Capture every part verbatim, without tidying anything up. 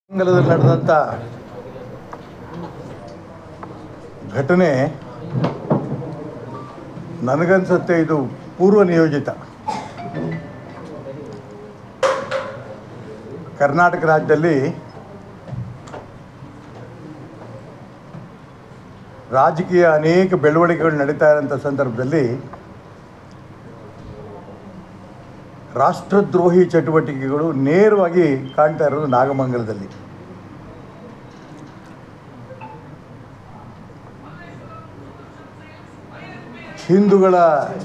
ಮಂಗಲದಲ್ಲಿ ನಡೆದಂಥ ಘಟನೆ ನನಗನ್ಸುತ್ತೆ ಇದು ಪೂರ್ವ ನಿಯೋಜಿತ. ಕರ್ನಾಟಕ ರಾಜ್ಯದಲ್ಲಿ ರಾಜಕೀಯ ಅನೇಕ ಬೆಳವಣಿಗೆಗಳು ನಡೀತಾ ಇರೋಂಥ ಸಂದರ್ಭದಲ್ಲಿ ರಾಷ್ಟ್ರದ್ರೋಹಿ ಚಟುವಟಿಕೆಗಳು ನೇರವಾಗಿ ಕಾಣ್ತಾ ಇರೋದು ನಾಗಮಂಗಲದಲ್ಲಿ. ಹಿಂದೂಗಳ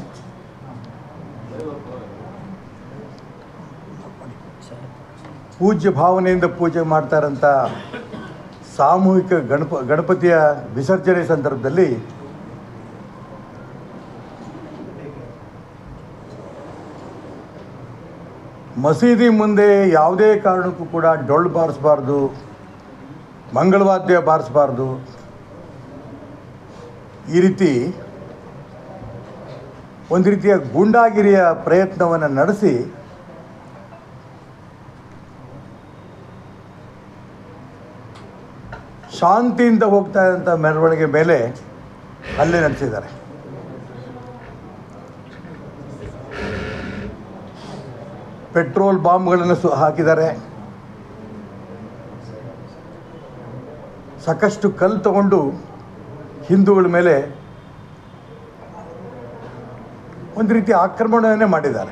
ಪೂಜ್ಯ ಭಾವನೆಯಿಂದ ಪೂಜೆ ಮಾಡ್ತಾ ಇರೋಂಥ ಸಾಮೂಹಿಕ ಗಣಪ ಗಣಪತಿಯ ವಿಸರ್ಜನೆ ಸಂದರ್ಭದಲ್ಲಿ ಮಸೀದಿ ಮುಂದೆ ಯಾವುದೇ ಕಾರಣಕ್ಕೂ ಕೂಡ ಡೊಳ್ಳು ಬಾರಿಸಬಾರ್ದು, ಮಂಗಳವಾದ್ಯ ಬಾರಿಸಬಾರ್ದು, ಈ ರೀತಿ ಒಂದು ರೀತಿಯ ಗೂಂಡಾಗಿರಿಯ ಪ್ರಯತ್ನವನ್ನು ನಡೆಸಿ ಶಾಂತಿಯಿಂದ ಹೋಗ್ತಾ ಇದ್ದಂಥ ಮೆರವಣಿಗೆ ಮೇಲೆ ಹಲ್ಲೆ ನಡೆಸಿದ್ದಾರೆ. ಪೆಟ್ರೋಲ್ ಬಾಂಬ್ಗಳನ್ನು ಸು ಹಾಕಿದ್ದಾರೆ. ಸಾಕಷ್ಟು ಕಲ್ಲು ತಗೊಂಡು ಹಿಂದೂಗಳ ಮೇಲೆ ಒಂದು ರೀತಿ ಆಕ್ರಮಣವನ್ನೇ ಮಾಡಿದ್ದಾರೆ.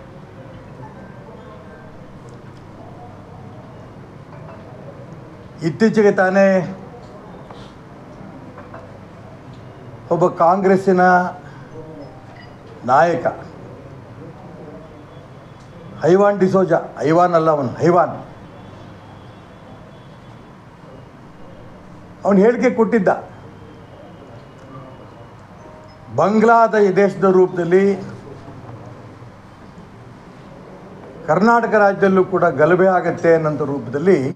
ಇತ್ತೀಚೆಗೆ ತಾನೇ ಒಬ್ಬ ಕಾಂಗ್ರೆಸ್ಸಿನ ನಾಯಕ ಐವಾನ್ ಡಿಸೋಜಾ, ಐವಾನ್ ಅಲ್ಲ ಅವನು ಐವಾನ್, ಅವನು ಹೇಳಿಕೆ ಕೊಟ್ಟಿದ್ದ, ಬಾಂಗ್ಲಾದ ದೇಶದ ರೂಪದಲ್ಲಿ ಕರ್ನಾಟಕ ರಾಜ್ಯದಲ್ಲೂ ಕೂಡ ಗಲಭೆ ಆಗತ್ತೆ ಅನ್ನೋಂಥ ರೂಪದಲ್ಲಿ